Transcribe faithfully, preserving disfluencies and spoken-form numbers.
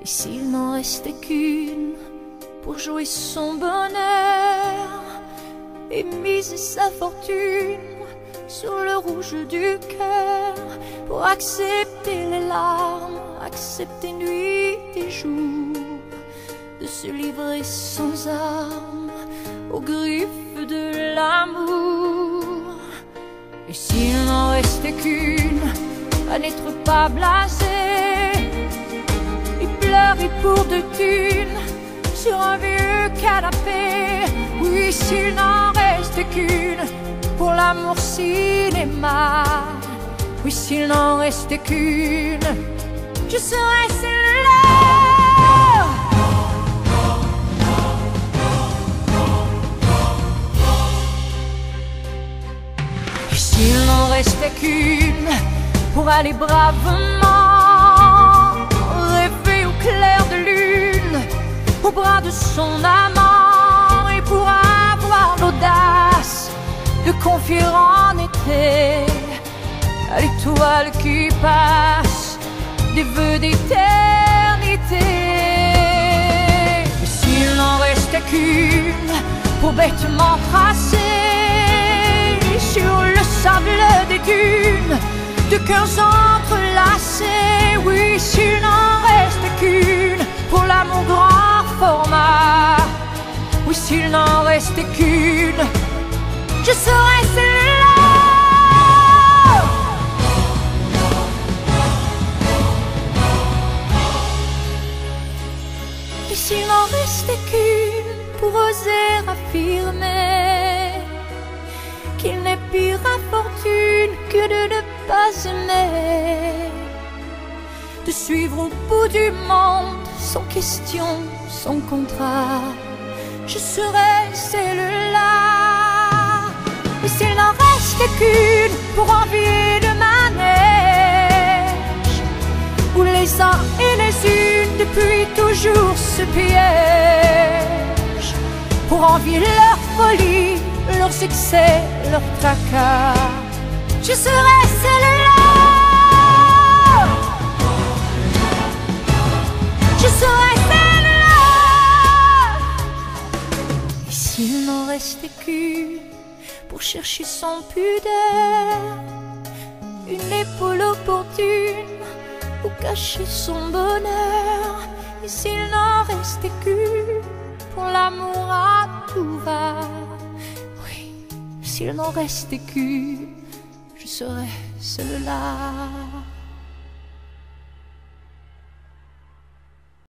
Et s'il n'en restait qu'une pour jouer son bonheur et miser sa fortune sur le rouge du cœur, pour accepter les larmes, accepter nuit et jour, de se livrer sans armes aux griffes de l'amour. Et s'il n'en restait qu'une à n'être pas blasé et pleurer pour de thunes sur un vieux canapé, oui, s'il n'en restait qu'une pour l'amour cinéma, oui, s'il n'en restait qu'une, je serais celle-là. Et s'il n'en restait qu'une pour aller bravement rêver au clair de lune, au bras de son amant, et pour avoir l'audace de confier en été à l'étoile qui passe des vœux d'éternité. Et s'il n'en restait qu'une pour bêtement tracer sur le sable des dunes de cœurs entrelacés, oui, s'il n'en restait qu'une pour l'amour grand format, oui, s'il n'en restait qu'une, je serais celle-là. Et s'il n'en restait qu'une pour oser affirmer qu'il n'est pire infortune que de ne pas aimer, de suivre au bout du monde sans question, sans contrat, je serais celle-là. Et s'il n'en restait qu'une pour envier le manège où les uns et les unes depuis toujours se piègent, pour envier leur folie, leurs excès, leurs tracas, je serais celle-là. Je serais celle-là. Et s'il n'en restait qu'une pour chercher son pudeur, une épaule opportune où cacher son bonheur, et s'il n'en restait qu'une pour l'amour à tout va, oui, s'il n'en restait qu'une, je serais celle-là.